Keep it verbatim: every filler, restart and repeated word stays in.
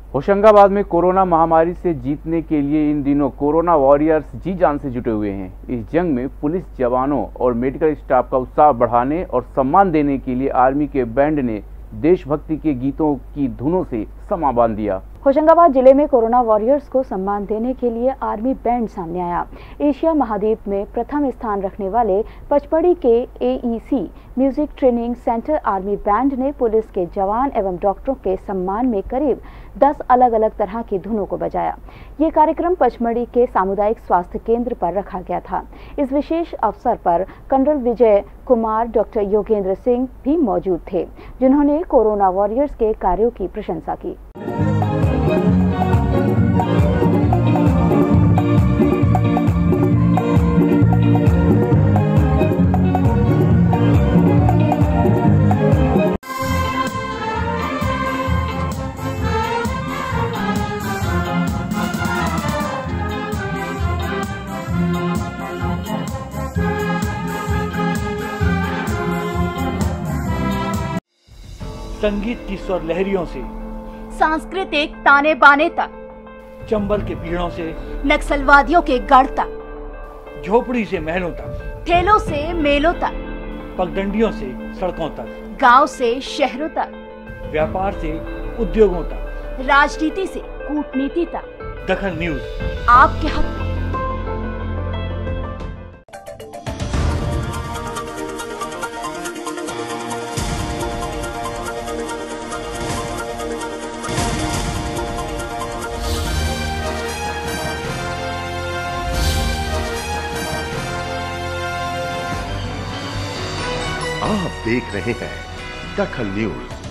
होशंगाबाद में कोरोना महामारी से जीतने के लिए इन दिनों कोरोना वॉरियर्स जी जान से जुटे हुए हैं। इस जंग में पुलिस जवानों और मेडिकल स्टाफ का उत्साह बढ़ाने और सम्मान देने के लिए आर्मी के बैंड ने देशभक्ति के गीतों की धुनों से समा बांध दिया। होशंगाबाद जिले में कोरोना वॉरियर्स को सम्मान देने के लिए आर्मी बैंड सामने आया। एशिया महाद्वीप में प्रथम स्थान रखने वाले पचमढ़ी के A E C music training centre army band ने पुलिस के जवान एवं डॉक्टरों के सम्मान में करीब दस अलग अलग तरह की धुनों को बजाया। ये कार्यक्रम पचमढ़ी के सामुदायिक स्वास्थ्य केंद्र पर रखा गया था। इस विशेष अवसर पर कर्नल विजय कुमार, डॉक्टर योगेंद्र सिंह भी मौजूद थे, जिन्होंने कोरोना वॉरियर्स के कार्यों की प्रशंसा की। संगीत की स्वर लहरियों से सांस्कृतिक ताने बाने तक, चंबल के पीड़ों से नक्सलवादियों के गढ़ तक, झोपड़ी से महलों तक, ठेलों से मेलों तक, पगडंडियों से सड़कों तक, गांव से शहरों तक, व्यापार से उद्योगों तक, राजनीति से कूटनीति तक, दखल न्यूज आपके हक में। आप देख रहे हैं दखल न्यूज।